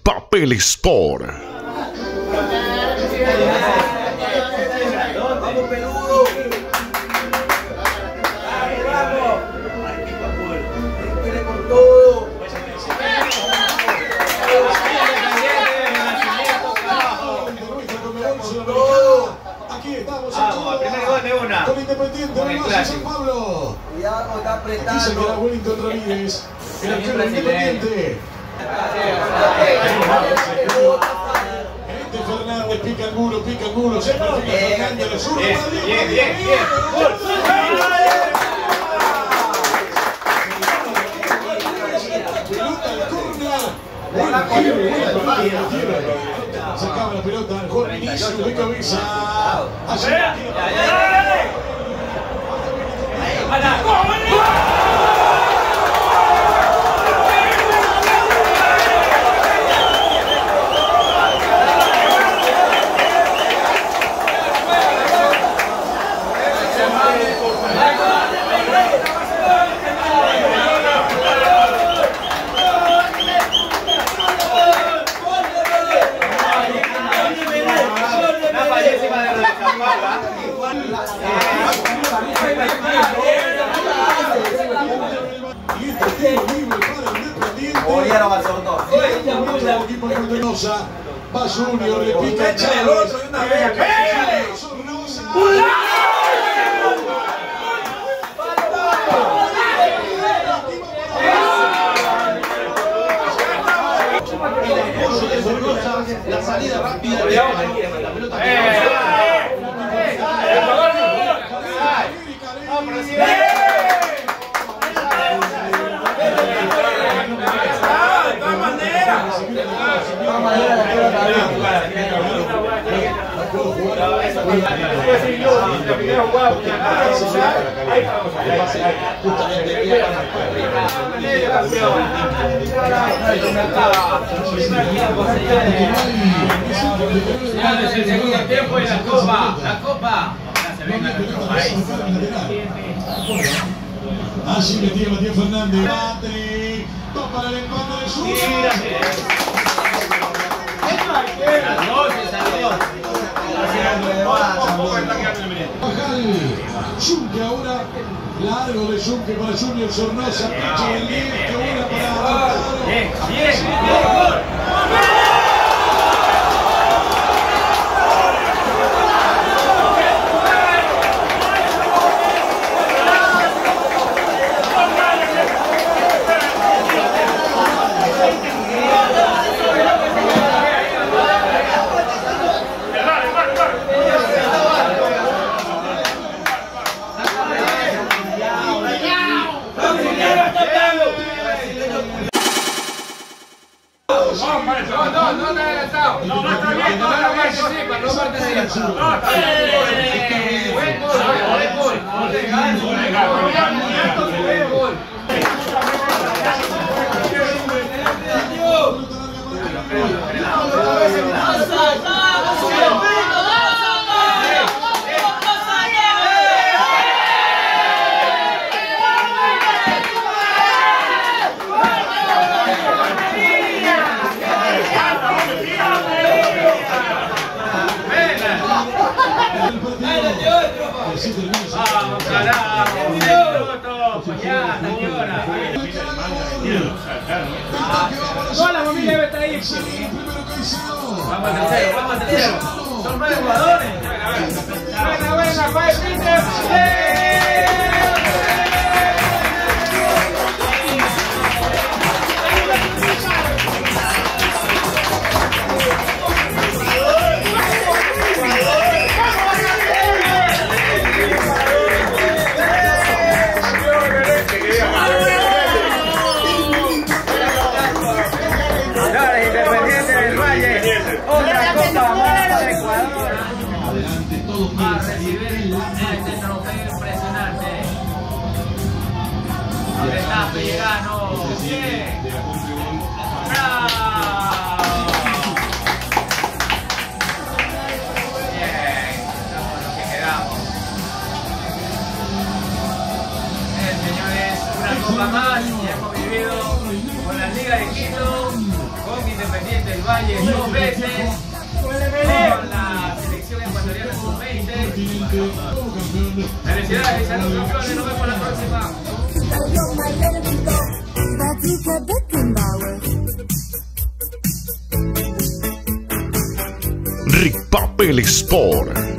Papel Sport. Vamos, peludo. Vamos. Viene con todo. Aquí estamos. Vamos, primer gol de una. Con Independiente Con el de clásico. San Pablo. Cuidado, está Aquí se queda apretando. Wellington Ramírez. El arquero de Independiente. Fernández pica el muro, se perfecta Fernández, le sube Bien. Gol. pelota al córner. Sacaba la pelota al jugador Vinicius de cabeza. Y este tiro libre para Independiente. El equipo de Mendoza. Va Junior, le pica a Chávez. La salida rápida. La pelota. El segundo tiempo y la copa. Allí metía Matías Fernández. Patri. Va para el empate de Junior. Junque ahora, largo de Junque para Junior Sornosa, piche el 10, que buena para Lautaro. Vamos, carajo, minutos, ya, señora. Toda la familia debe estar ahí. Vamos al tercero. Son 9 jugadores. Buena, Fire Peter. Independiente del Valle. Otra cosa más para Ecuador. Adelante, todos A recibir este trofeo impresionante. Donde está Pellegano. Bien. ¡Bravo! Bien, estamos los que quedamos. Señores, una copa más y hemos vivido con la Liga de Quito, con Independiente del Valle 2 veces con la selección ecuatoriana sub-20. Felicidades, salud campeones, nos vemos la próxima. Rick Papel Sport.